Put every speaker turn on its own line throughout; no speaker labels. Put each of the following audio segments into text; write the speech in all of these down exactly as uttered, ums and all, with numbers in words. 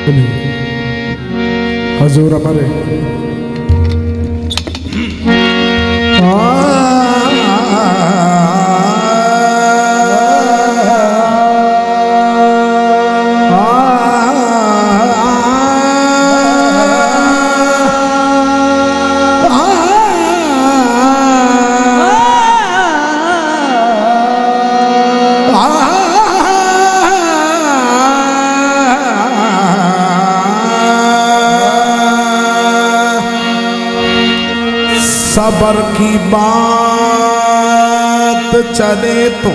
हजूर हमारे सबर की बात चले तो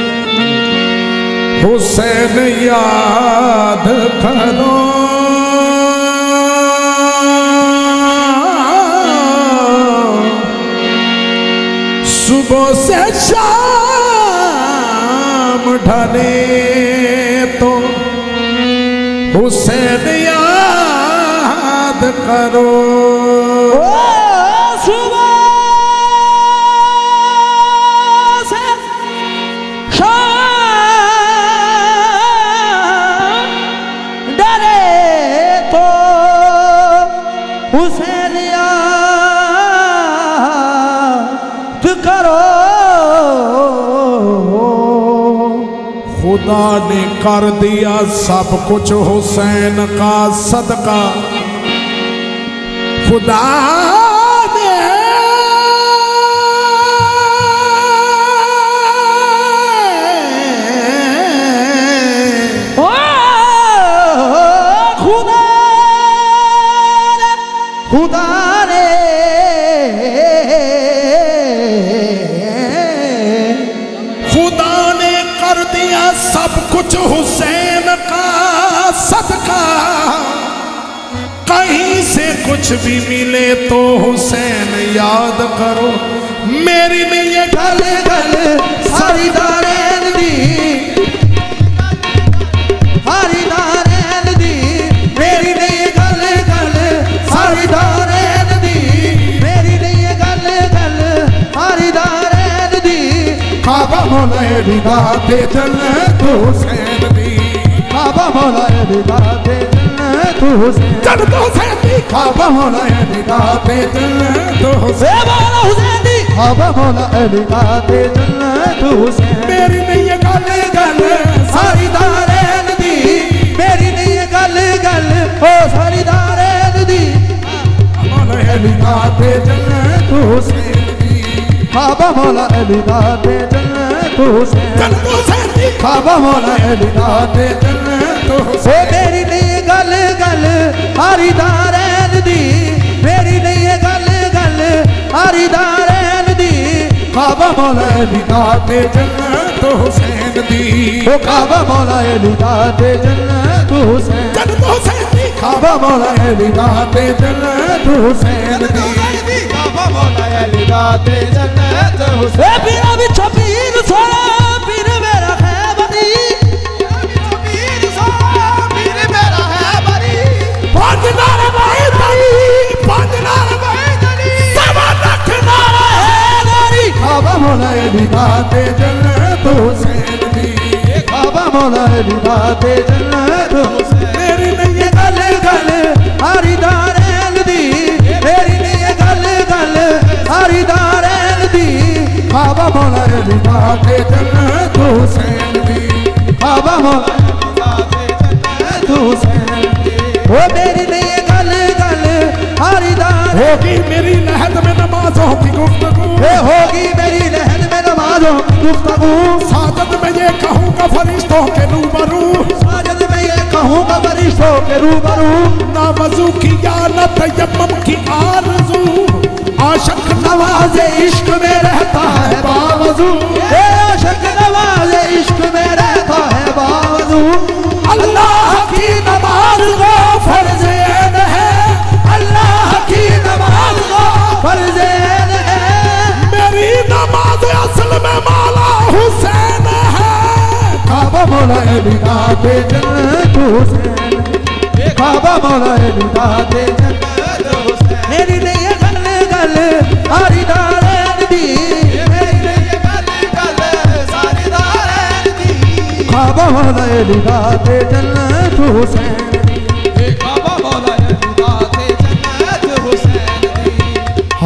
हुसैन याद करो, सुबह से शाम ढले तो हुसैन याद करो।
हुसैन याद करो,
खुदा ने कर दिया सब कुछ हुसैन का सदका, खुदा ने
खुदा ने
खुदा ने कर दिया सब कुछ हुसैन का सदका, कहीं से कुछ भी मिले तो हुसैन याद करो। मेरी में ये
गल गल सारी दारैन दी, सारी दारैन दी, मेरी नहीं गल गल सारी दारैन दी, मेरी नहीं गल गल सारी दारैन दी।
काबा मौला अली दाते जन्नत हुसैन दी,
काबा मौला अली दाते जन्नत हुसैन,
जन्नत हुसैन दी, काबा मौला अली दाते जन्नत हुसैन,
मौला हुसैन दी, काबा मौला अली दाते जन्नत हुसैन। मेरी नहीं गल गल सारी दारैन दी, मेरी नहीं गल गल ओ सारी दारैन दी।
मौला अली दाते जन्नत हुसैन दी,
काबा मौला अली दाते जन्नत हुसैन,
जन्नत हुसैन दी,
काबा मौला अली दाते
जन्नत
ओ
हुसैन।
मेरी नहीं गल गल सारी दारैन दी, मेरी नहीं गल गल सारी दारैन दी।
काबा मौला अली दाते जन्नत हुसैन दी,
ओ काबा मौला अली दाते जन्नत हुसैन,
जन्नत हुसैन दी, काबा मौला अली दाते जन्नत हुसैन दी,
काबा मौला अली दाते जन्नत हुसैन। ए पीरा बिछो पीर सोना पीर मेरा है बनी, पीर सोना पीर मेरा है बनी,
पांच नारे भाई दरी, पांच नारे भाई दरी, सवा लख नारे है दरी। काबा मौला अली दाते जन्नत हुसैन दी,
काबा मौला अली दाते जन्नत हुसैन। मेरी नहीं गल गल सारी दारैन दी, मेरी नहीं गल गल सारी दारैन दी।
काबा मौला अली दाते जन्नत हुसैन दी,
काबा मौला अली दाते जन्नत हुसैन दी। ओ मेरी नहीं गल गल सारी दारैन
होगी मेरी लहद में नमाजों की गुफ्तगू,
ए होगी मेरी लहद में नमाजों की गुफ्तगू,
साजद में ये कहूँगा फरिश्तों के रूबरू,
साजद में ये कहूँगा फरिश्तों के रूबरू।
ना वजू की या न तयम्मुम की आरज़ू, आशिक नवाज़े इश्क में रहता है बावजू,
ए आशिक नवाज़े इश्क में रहता है बावजू।
अल्लाह की नमाज को फर्ज़ ऐन है, अल्लाह की नमाज को
फर्ज़ ऐन है,
मेरी नमाज असल में मौला हुसैन है। काबा मौला अली दाते जन्नत हुसैन,
काबा मौला अली दाते जन्नत हुसैन। मेरी नहीं गल गल सारी दारैन दी, मेरी नहीं गल गल सारी दारैन दी। काबा मौला अली दाते जन्नत हुसैन,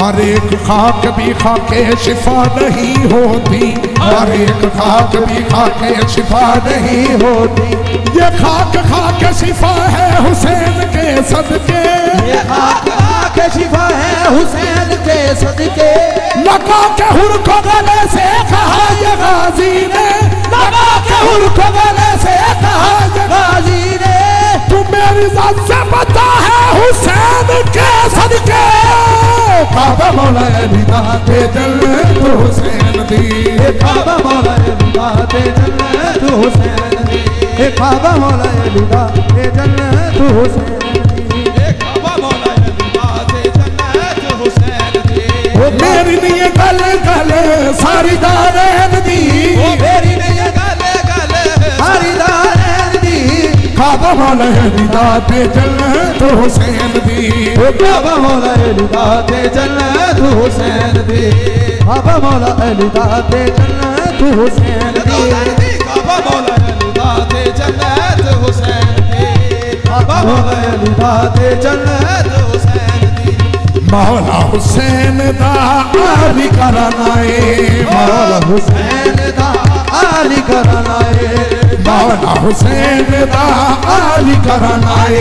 हर एक खाक भी खाके शिफा नहीं होती, हर एक खाक भी खाके शिफा नहीं होती। ये खाक खाके शिफा है हुसैन के सदके,
ये खाक खाके शिफा है हुसैन के सदके।
लगा के हुर को गले से कहा ये गाजी ने, लगा के हुर को गले से कहा ये
गाजी ने,
तू मेरी जात से बता है हुसैन के सदके। काबा मौला अली दाते जन्नत हुसैन दी,
काबा मौला अली दाते जन्नत हुसैन दी, काबा मौला अली दाते जन्नत हुसैन दी, काबा मौला अली दाते जन्नत हुसैन दी।
ओ मेरी नहीं गल गल सारी दारैन दी,
ओ मेरी नहीं गल गल सारी दारैन दी,
काबा मौला अली दाते जन्नत हुसैन दी,
काबा मौला अली दाते जन्नत हुसैन दी, काबा मौला अली दाते जन्नत हुसैन दी, काबा मौला अली दाते जन्नत हुसैन दी, काबा मौला अली दाते जन्नत हुसैन दी।
मौला हुसैन दा आली करानाए,
मौला हुसैन दा आली करानाए,
मौला हुसैन दा आली करानाए,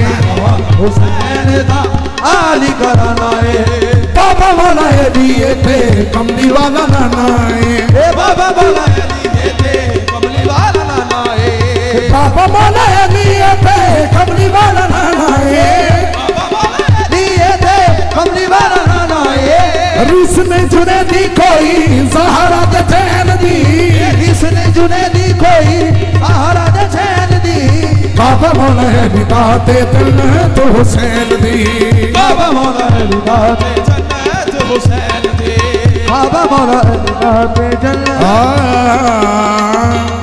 हुसैन दा आली करानाए।
बाबा मौला अली थे कमली वाला नानाए,
ए बाबा मौला अली थे कमली वाला नानाए,
बाबा मौला अली थे कमली वाला नानाए,
बाबा मौला अली थे कमली वाला नानाए।
रिस ने जुने दी कोई सहारा दे चैन दी,
रिस ने जुने दी कोई सहारा दे चैन दी,
बाबा मौला अली दाते जन्नत हुसैन दी,
बाबा मौला अली दाते जन्नत हुसैन दी, बाबा मौला अली दाते जन्नत।